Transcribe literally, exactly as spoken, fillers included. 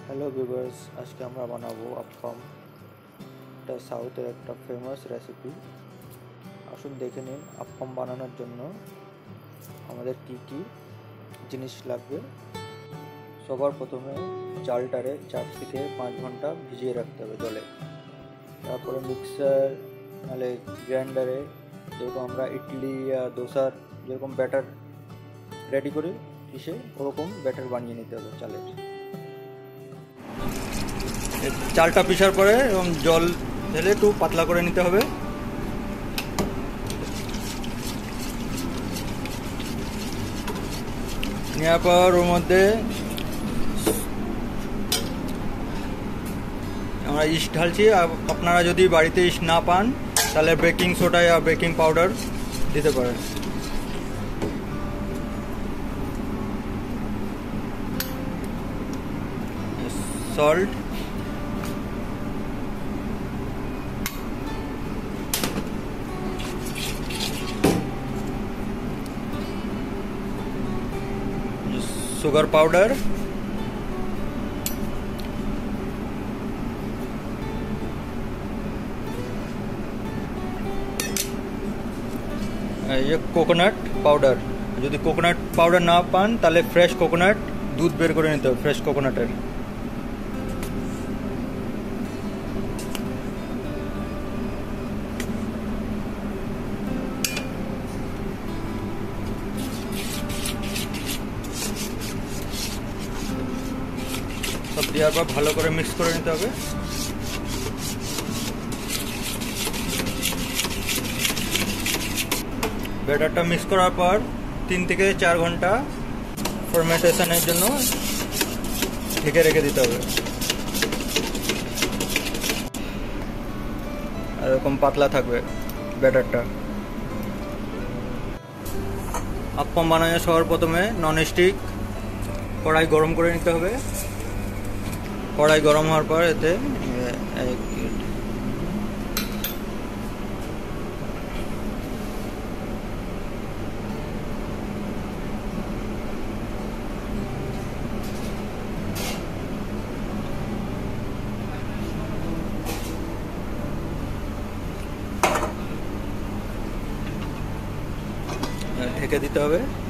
Hello viewers, আজকে আমরা বানাবো আপ্পাম। এটা সাউথের একটা ফেমাস রেসিপি। আসুন দেখে নিন আপ্পাম বানানোর জন্য আমাদের কি কি জিনিস লাগবে। সবার প্রথমে চালটারে চার থেকে পাঁচ ঘন্টা ভিজিয়ে রাখতে হবে জলে। তারপরে মিক্সার নাহলে গ্রাইন্ডারে যেরকম আমরা ইডলি या দোসার যেরকম ব্যাটার রেডি করি পিষে ওরকম ব্যাটার বানিয়ে নিতে হবে চালের। চালটা পিষার পরে এবং জল ঢেলে একটু পাতলা করে নিতে হবে। নেওয়ার পর ওর মধ্যে আমরা ইস্ট ঢালছি। আপনারা যদি বাড়িতে ইস্ট না পান তাহলে বেকিং সোডা বা বেকিং পাউডার দিতে পারেন। সল্ট, সুগার पाउडर, ये कोकोनट पाउडर। যদি কোকোনাট পাউডার না পান তাহলে ফ্রেশ কোকোনাট দুধ বের করে নিতে হবে, ফ্রেশ কোকোনাটের। সব দেওয়ার পর ভালো করে মিক্স করে নিতে হবে। ব্যাটারটা মিক্স করার পর তিন থেকে চার ঘন্টা ফার্মেন্টেশনের জন্য ঢেকে রেখে দিতে হবে। এরকম পাতলা থাকবে ব্যাটারটা। আপ্পাম বানানোর সবার প্রথমে ননস্টিক কড়াই গরম করে নিতে হবে। কড়াই গরম হওয়ার পর এতে ঢেকে দিতে হবে।